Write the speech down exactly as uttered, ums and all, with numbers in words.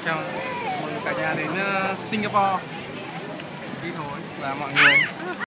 chào mừng cả nhà đến uh, Singapore. Đi thôi và mọi người.